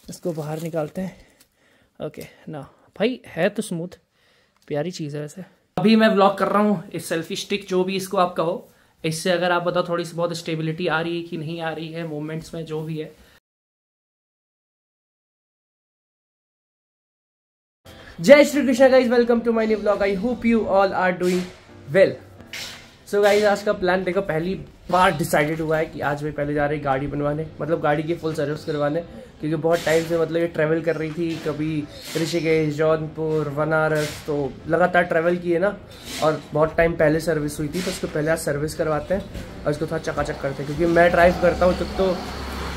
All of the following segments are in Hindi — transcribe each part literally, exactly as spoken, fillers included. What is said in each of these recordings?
इसको बाहर निकालते हैं। ओके ना भाई, है तो स्मूथ, प्यारी चीज़ है वैसे। अभी मैं व्लॉग कर रहा हूँ इस सेल्फी स्टिक, जो भी इसको आप कहो, इससे अगर आप बताओ थोड़ी सी बहुत स्टेबिलिटी आ रही है कि नहीं आ रही है मूवमेंट्स में, जो भी है। जय Shri Krishna guys, welcome to my new vlog. I hope you all are doing well. So guys, आज का प्लान देखो, पहली बार डिसाइडेड हुआ है कि आज मैं पहले जा रही गाड़ी बनवाने, मतलब गाड़ी की फुल सर्विस करवाने, क्योंकि बहुत टाइम से मतलब ये ट्रैवल कर रही थी, कभी ऋषिकेश, जौनपुर, बनारस, तो लगातार ट्रैवल किए ना, और बहुत टाइम पहले सर्विस हुई थी, तो उसको पहले आज सर्विस करवाते हैं और इसको थोड़ा चकाचक करते हैं, क्योंकि मैं ड्राइव करता हूँ तो, तो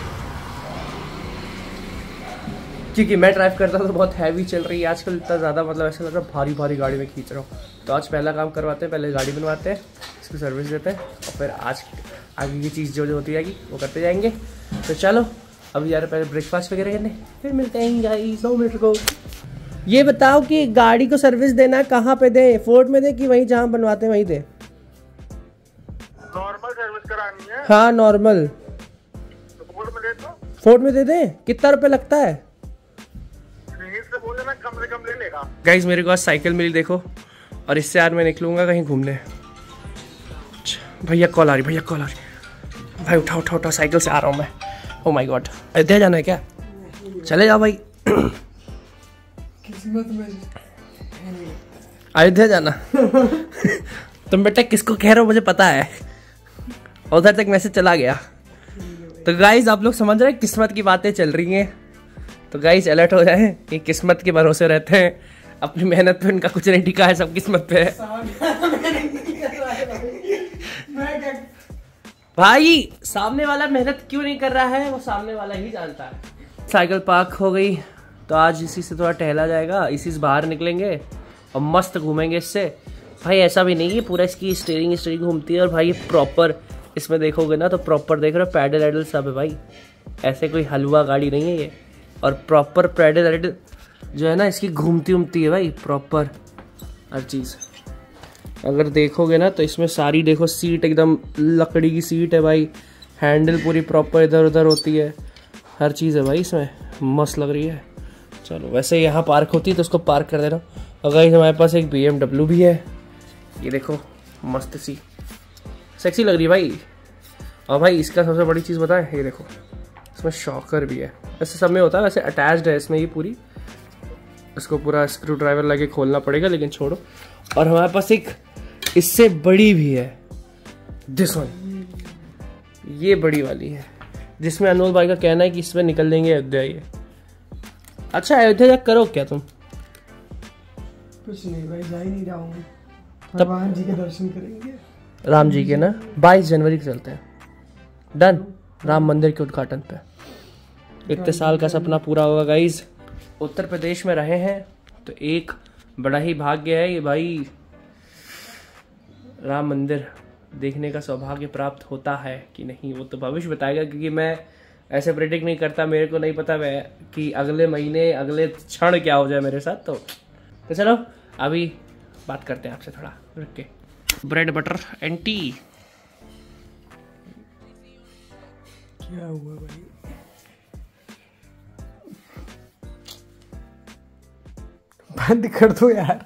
क्योंकि मैं ड्राइव करता हूँ तो बहुत हैवी चल रही है आजकल, इतना ज़्यादा मतलब ऐसा लग रहा है भारी भारी गाड़ी में खींच रहा हूँ। तो आज पहला काम करवाते हैं, पहले गाड़ी बनवाते हैं, इसको सर्विस देते हैं, और फिर आज आगे की चीज़ जो जो होती जाएगी वो करते जाएंगे। तो चलो अभी यार पहले ब्रेकफास्ट वगैरह करने, फिर मिलते हैं गाइस दो मिनट को। ये बताओ कि गाड़ी को सर्विस देना कहाँ पे दे, फोर्ड में दे कि वहीं जहाँ बनवाते हैं वहीं दे? नॉर्मल सर्विस करानी है। हाँ नॉर्मल। तो फोर्ड में दे दो। फोर्ड में दे दे? कितना रुपये लगता है? से बोले ना कम से कम ले लेगा। गाइस मेरे को आज साइकिल मिली देखो, और इससे यार मैं निकलूंगा कहीं घूमने। भैया कॉल आ रही, भैया कॉल आ रही। भाई उठा उठा उठा, साइकिल से आ रहा हूँ मैं। ओ माय गॉड, अयोध्या जाना है क्या? चले जाओ भाई। किस्मत में अयोध्या जाना। तुम बेटा किसको कह रहे हो मुझे पता है, उधर तक मैसेज चला गया। तो गाइस आप लोग समझ रहे हैं किस्मत की बातें चल रही हैं, तो गाइस अलर्ट हो जाए कि किस्मत के भरोसे रहते हैं, अपनी मेहनत पे उनका कुछ नहीं टिका है, सब किस्मत पे है। भाई सामने वाला मेहनत क्यों नहीं कर रहा है वो सामने वाला ही जानता है। साइकिल पार्क हो गई, तो आज इसी से थोड़ा टहला जाएगा, इसी से बाहर निकलेंगे और मस्त घूमेंगे इससे। भाई ऐसा भी नहीं है पूरा इसकी स्टीयरिंग स्टीयरिंग घूमती है, और भाई ये प्रॉपर इसमें देखोगे ना तो प्रॉपर देख रहे हो पैडल वैडल सब है भाई, ऐसे कोई हलवा गाड़ी नहीं है ये, और प्रॉपर पैडल वैडल जो है ना इसकी घूमती उमती है भाई प्रॉपर हर चीज़। अगर देखोगे ना तो इसमें सारी देखो सीट एकदम लकड़ी की सीट है भाई, हैंडल पूरी प्रॉपर इधर उधर होती है, हर चीज़ है भाई इसमें, मस्त लग रही है। चलो वैसे यहाँ पार्क होती है तो उसको पार्क कर देना। अगर हमारे पास एक बी एम डब्ल्यू भी है, ये देखो मस्त सी सेक्सी लग रही है भाई। और भाई इसका सबसे बड़ी चीज़ बताएं, ये देखो इसमें शॉकर भी है, ऐसे सब में होता है, वैसे अटैच्ड है इसमें ये पूरी, इसको पूरा स्क्रू ड्राइवर लगे खोलना पड़ेगा, लेकिन छोड़ो। और हमारे पास एक इससे बड़ी भी है, दिस वन, ये बड़ी वाली है, जिसमें अनमोल भाई का कहना है कि इसमें निकल देंगे अयोध्या। ये अच्छा अयोध्या जा करो क्या तुम? कुछ नहीं भाई, जा ही नहीं रहा हूँ, भगवान जी के दर्शन करेंगे, राम जी के ना, बाईस जनवरी को चलते हैं, डन, राम मंदिर के उद्घाटन पे। इतने साल का सपना पूरा होगा गाइज। उत्तर प्रदेश में रहे हैं तो एक बड़ा ही भाग्य है ये भाई, राम मंदिर देखने का सौभाग्य प्राप्त होता है कि नहीं वो तो भविष्य बताएगा, क्योंकि मैं ऐसे प्रेडिक्ट नहीं करता, मेरे को नहीं पता मैं कि अगले महीने अगले क्षण क्या हो जाए मेरे साथ। तो, तो चलो अभी बात करते हैं आपसे थोड़ा रुक के। Bread butter and tea. क्या हुआ भाई? बंद कर दो यार।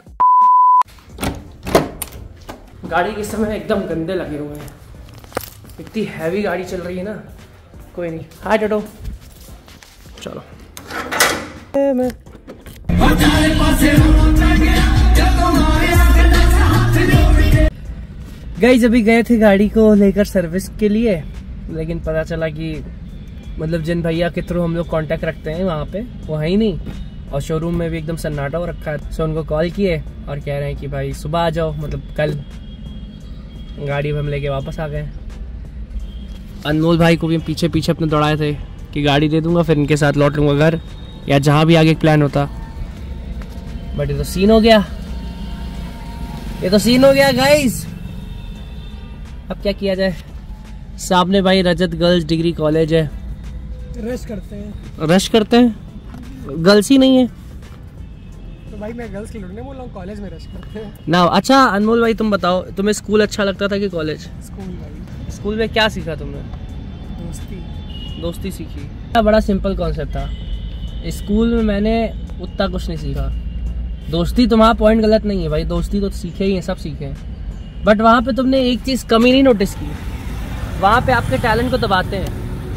गाड़ी के समय एकदम गंदे लगे हुए हैं, इतनी हैवी गाड़ी चल रही है ना। कोई नहीं, हाय टटो, चलो। मैं गाइस अभी गए थे गाड़ी को लेकर सर्विस के लिए, लेकिन पता चला कि मतलब जिन भैया के थ्रू हम लोग कांटेक्ट रखते हैं वहाँ पे वो है ही नहीं, और शोरूम में भी एकदम सन्नाटा हो रखा है। सो उनको कॉल किए और कह रहे हैं कि भाई सुबह आ जाओ, मतलब कल। गाड़ी हम लेके वापस आ गए। अनमोल भाई को भी हम पीछे पीछे अपने दौड़ाए थे कि गाड़ी दे दूंगा फिर इनके साथ लौट लूँगा घर, या जहाँ भी आगे प्लान होता। बट ये तो सीन हो गया, ये तो सीन हो गया गाइस। अब क्या किया जाए? सामने भाई रजत गर्ल्स डिग्री कॉलेज है, रश करते हैं, रश करते हैं, गर्ल्स ही नहीं है तो भाई मैं गर्ल्स की लड़ने बोल रहा हूँ, कॉलेज में रश करते हैं ना। अच्छा अनमोल भाई तुम बताओ, तुम्हें स्कूल अच्छा लगता था कि कॉलेज? स्कूल भाई। स्कूल में क्या सीखा तुमने? दोस्ती। दोस्ती सीखी। बड़ा सिंपल कॉन्सेप्ट था, स्कूल में मैंने उतना कुछ नहीं सीखा। दोस्ती तुम्हारा पॉइंट गलत नहीं है भाई, दोस्ती तो सीखे ही हैं, सब सीखे हैं, बट वहाँ पे तुमने एक चीज़ कमी नहीं नोटिस की, वहाँ पे आपके टैलेंट को दबाते हैं।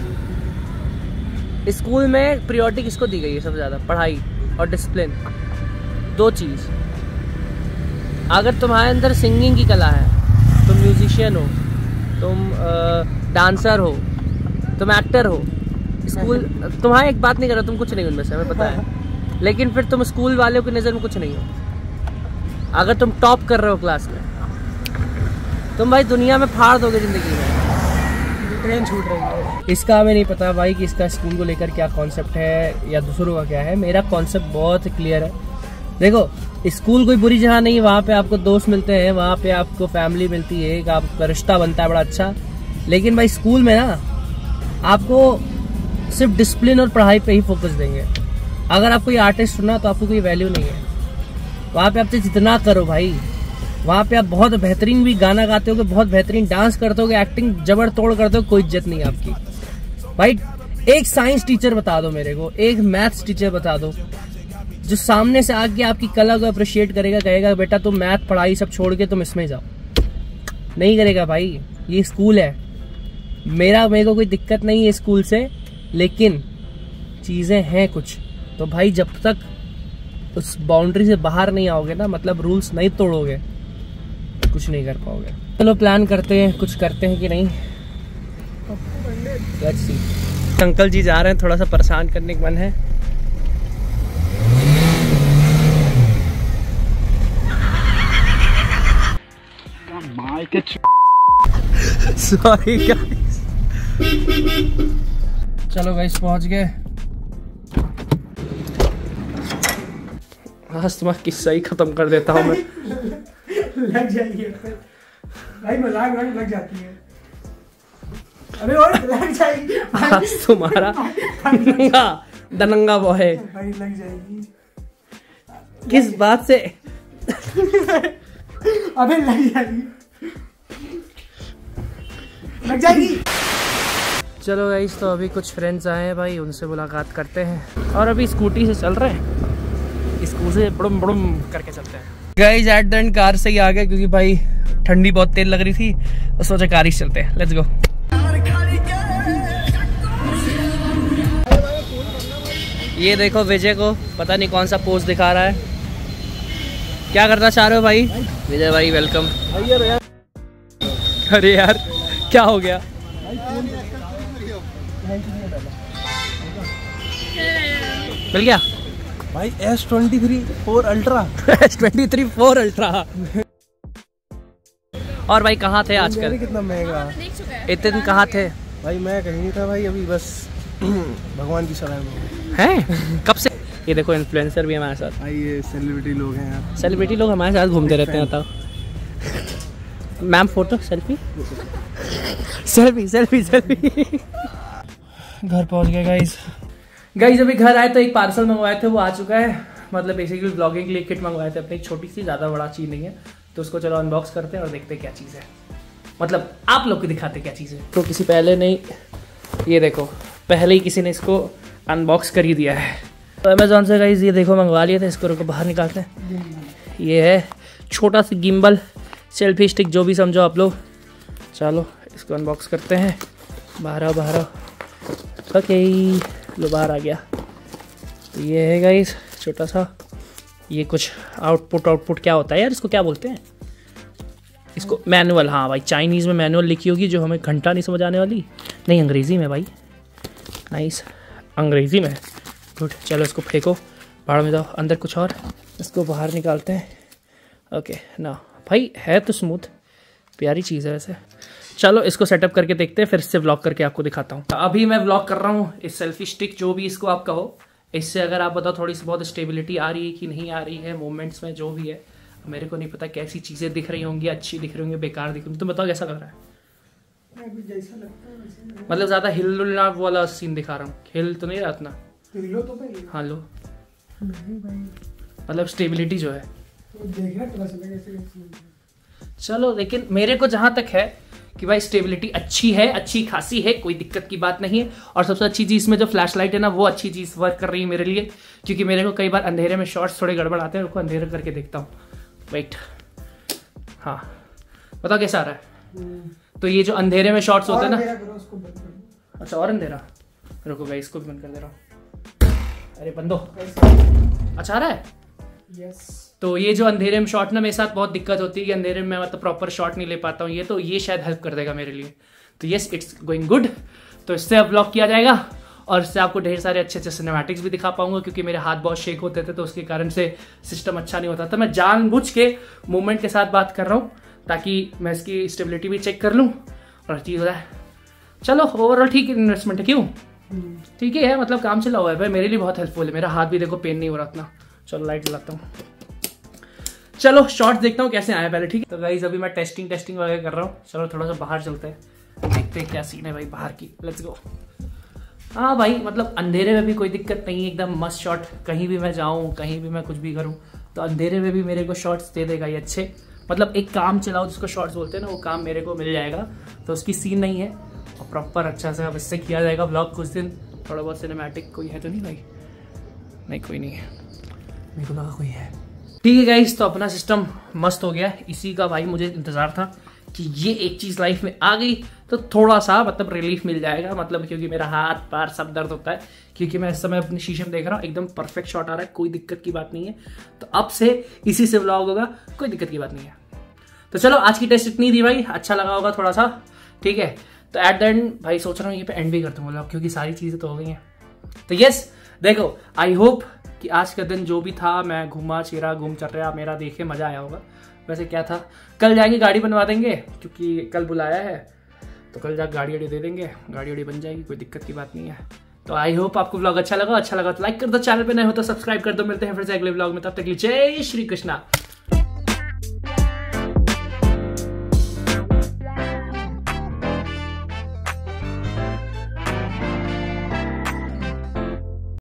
स्कूल में प्रायोरिटी किसको दी गई है सबसे ज़्यादा? पढ़ाई और डिसिप्लिन, दो चीज़। अगर तुम्हारे अंदर सिंगिंग की कला है, तुम म्यूजिशियन हो, तुम डांसर हो, तुम एक्टर हो, स्कूल तुम्हारी एक बात नहीं कर रहा, तुम कुछ नहीं उनमें से, हमें पता है, लेकिन फिर तुम स्कूल वालों की नज़र में कुछ नहीं हो। अगर तुम टॉप कर रहे हो क्लास में, तुम भाई दुनिया में फाड़ दोगे ज़िंदगी में, ट्रेन छूट रही है। इसका हमें नहीं पता भाई कि इसका स्कूल को लेकर क्या कॉन्सेप्ट है या दूसरों का क्या है। मेरा कॉन्सेप्ट बहुत क्लियर है। देखो, स्कूल कोई बुरी जगह नहीं, वहाँ पे आपको दोस्त मिलते हैं, वहाँ पे आपको फैमिली मिलती है, एक आपका रिश्ता बनता है बड़ा अच्छा। लेकिन भाई स्कूल में ना आपको सिर्फ डिसिप्लिन और पढ़ाई पे ही फोकस देंगे। अगर आप कोई आर्टिस्ट हो ना तो आपको कोई वैल्यू नहीं है वहाँ पे। आपसे जितना करो भाई, वहाँ पे आप बहुत बेहतरीन भी गाना गाते हो, बहुत बेहतरीन डांस करते हो, एक्टिंग जबड़ तोड़ करते हो, कोई इज्जत नहीं है आपकी भाई। एक साइंस टीचर बता दो मेरे को, एक मैथ्स टीचर बता दो जो सामने से आके आपकी कला को अप्रिशिएट करेगा, कहेगा बेटा तुम मैथ पढ़ाई सब छोड़ के तुम इसमें जाओ। नहीं करेगा भाई। ये स्कूल है मेरा, मेरे को कोई दिक्कत नहीं है स्कूल से, लेकिन चीज़ें हैं कुछ। तो भाई जब तक उस बाउंड्री से बाहर नहीं आओगे ना, मतलब रूल्स नहीं तोड़ोगे, कुछ नहीं कर पाओगे। चलो प्लान करते हैं, कुछ करते हैं कि नहीं। Let's see. अंकल जी जा रहे हैं, थोड़ा सा परेशान करने का मन है। Sorry guys. चलो गाइस पहुंच गए। आज तुम्हारा किस्सा ही खत्म कर देता हूँ मैं। लग जाएगी भाई, मजाक लग जाती है। अरे और लग जाएगी आज तुम्हारा दनंगा दनंगा वो है भाई, लग जाएगी। किस बात से? अबे लग जाएगी, लग जाएगी। चलो गाइस, तो अभी कुछ फ्रेंड्स आए हैं भाई, उनसे मुलाकात करते हैं और अभी स्कूटी से चल रहे हैं, स्कूल से बुड़ुम बुड़ुम करके चलते हैं। Guys at the end car से ही आ गए क्योंकि भाई ठंडी बहुत तेज लग रही थी, तो सोचा कार ही चलते हैं। Let's go. ये देखो विजय को पता नहीं कौन सा पोस्ट दिखा रहा है। क्या करना चाह रहे हो भाई? विजय भाई वेलकम। अरे यार क्या हो गया? मिल गया भाई S twenty three four ultra S twenty three four ultra. और भाई कहाँ थे आजकल? कितना महंगा। इतने दिन कहाँ थे भाई? मैं कहीं नहीं था भाई, अभी बस भगवान की सलाह में। हैं? कब से? ये देखो इन्फ्लुएंसर भी हमारे साथ। भाई ये सेलिब्रिटी लोग हैं यार, सेलिब्रिटी लोग हमारे साथ घूमते रहते हैं। बताओ ma'am, photo selfie selfie selfie selfie. घर पहुंच गए गाइस। गाइस अभी घर आए तो एक पार्सल मंगवाए थे, वो आ चुका है। मतलब बेसिकली ब्लॉगिंग के लिए किट मंगवाए थे अपनी, छोटी सी, ज़्यादा बड़ा चीज़ नहीं है। तो उसको चलो अनबॉक्स करते हैं और देखते हैं क्या चीज़ है, मतलब आप लोग को दिखाते क्या चीज़ है। तो किसी पहले नहीं, ये देखो पहले ही किसी ने इसको अनबॉक्स कर ही दिया है। तो अमेजोन से गाइस ये देखो मंगवा लिए थे, इसको रुको बाहर निकालते हैं। ये है छोटा सा गिम्बल, सेल्फी स्टिक, जो भी समझो आप लोग। चलो इसको अनबॉक्स करते हैं। बाहर आओ बाहर आओ। ओके लो बाहर आ गया। तो ये है गाइस छोटा सा, ये कुछ आउटपुट आउटपुट क्या होता है यार, इसको क्या बोलते हैं? इसको मैनुअल। हाँ भाई चाइनीज़ में मैनुअल लिखी होगी जो हमें घंटा नहीं समझ आने वाली। नहीं अंग्रेज़ी में भाई, नाइस अंग्रेज़ी में। गुड। चलो इसको फेंको, बाहर में जाओ। अंदर कुछ और, इसको बाहर निकालते हैं। ओके ना भाई, है तो स्मूथ, प्यारी चीज़ है वैसे। चलो इसको सेटअप करके देखते हैं, फिर इससे व्लॉग करके आपको दिखाता हूँ। अभी मैं व्लॉग कर रहा हूँ इस सेल्फी स्टिक, जो भी इसको आप कहो, इससे अगर आप बताओ थोड़ी सी बहुत स्टेबिलिटी आ रही है कि नहीं आ रही है मूवमेंट्स में, जो भी है। मेरे को नहीं पता कैसी चीज़ें दिख रही होंगी, अच्छी दिख रही होंगी, बेकार दिख रही होंगी। तुम बताओ कैसा लग रहा है? जैसा लगता है मतलब ज़्यादा हिल वाला सीन दिखा रहा हूँ, हिल तो नहीं रहा इतना। लो तो पहले। हाँ लो। नहीं भाई, मतलब स्टेबिलिटी जो है, देखना पता चलेगा कैसे कैसे। चलो लेकिन मेरे को जहाँ तक है कि भाई स्टेबिलिटी अच्छी है, अच्छी खासी है, कोई दिक्कत की बात नहीं है। और सबसे अच्छी चीज़ में जो फ्लैश लाइट है ना, वो अच्छी चीज़ वर्क कर रही है मेरे लिए, क्योंकि मेरे को कई बार अंधेरे में शॉर्ट्स थोड़े गड़बड़ आते हैं, उनको अंधेरे करके देखता हूँ। वेट, हाँ बताओ कैसा आ रहा है? तो ये जो अंधेरे में शॉर्ट्स होते हैं ना, अच्छा और अंधेरा, रुको भाई इसको भी बंद कर दे रहा हूँ। अरे बंदो, अच्छा आ रहा है। यस। तो ये जो अंधेरे में शॉट ना मेरे साथ बहुत दिक्कत होती है कि अंधेरे में मैं मतलब प्रॉपर शॉट नहीं ले पाता हूँ, ये तो ये शायद हेल्प कर देगा मेरे लिए। तो यस, इट्स गोइंग गुड। तो इससे अब ब्लॉक किया जाएगा और इससे आपको ढेर सारे अच्छे अच्छे सिनेमैटिक्स भी दिखा पाऊंगा, क्योंकि मेरे हाथ बहुत शेक होते थे तो उसके कारण से सिस्टम अच्छा नहीं होता था। मैं जानबूझ के मूवमेंट के साथ बात कर रहा हूँ ताकि मैं इसकी स्टेबिलिटी भी चेक कर लूँ और चीज़ हो जाए। चलो ओवरऑल ठीक है, इन्वेस्टमेंट है, क्यों ठीक है, मतलब काम चला हुआ है भाई, मेरे लिए बहुत हेल्पफुल है। मेरा हाथ भी देखो पेन नहीं हो रहा इतना। चलो लाइट जलाता हूँ, चलो शॉर्ट्स देखता हूँ कैसे आए पहले, ठीक है। तो गाइस अभी मैं टेस्टिंग टेस्टिंग वगैरह कर रहा हूँ। चलो थोड़ा सा बाहर चलते हैं, देखते हैं क्या सीन है भाई बाहर की। Let's go. हाँ भाई, मतलब अंधेरे में भी कोई दिक्कत नहीं है, एकदम मस्त शॉट। कहीं भी मैं जाऊँ, कहीं भी मैं कुछ भी करूँ, तो अंधेरे में भी मेरे को शॉट्स दे देगा ये अच्छे। मतलब एक काम चलाओ जिसको शॉर्ट्स बोलते हैं ना, वो काम मेरे को मिल जाएगा। तो उसकी सीन नहीं है और प्रॉपर अच्छा से अब इससे किया जाएगा ब्लॉग कुछ दिन। थोड़ा बहुत सिनेमैटिक कोई है तो नहीं भाई? नहीं कोई नहीं है, मेरे को लगा कोई है। ठीक है गाइस, तो अपना सिस्टम मस्त हो गया। इसी का भाई मुझे इंतजार था कि ये एक चीज़ लाइफ में आ गई तो थोड़ा सा मतलब रिलीफ मिल जाएगा। मतलब क्योंकि मेरा हाथ पैर सब दर्द होता है, क्योंकि मैं इस समय अपनी शीशे में देख रहा हूँ, एकदम परफेक्ट शॉट आ रहा है, कोई दिक्कत की बात नहीं है। तो अब से इसी से व्लॉग होगा, कोई दिक्कत की बात नहीं है। तो चलो आज की टेस्ट इतनी थी भाई, अच्छा लगा होगा थोड़ा सा, ठीक है। तो एट द एंड भाई सोच रहा हूँ ये पे एंड भी करता हूँ व्लॉग, क्योंकि सारी चीज़ें तो हो गई हैं। तो यस देखो, आई होप कि आज का दिन जो भी था, मैं घूमा चिरा घूम चल रहा, मेरा देखे मजा आया होगा। वैसे क्या था, कल जाएंगे गाड़ी बनवा देंगे, क्योंकि कल बुलाया है, तो कल जाकर गाड़ी वाड़ी दे देंगे, गाड़ी वाड़ी बन जाएगी, कोई दिक्कत की बात नहीं है। तो आई होप आपको व्लॉग अच्छा लगा। अच्छा लगा तो लाइक कर दो, चैनल पे नए हो तो सब्सक्राइब कर दो। मिलते हैं फिर से अगले व्लॉग में, तब तक के लिए जय श्री कृष्णा।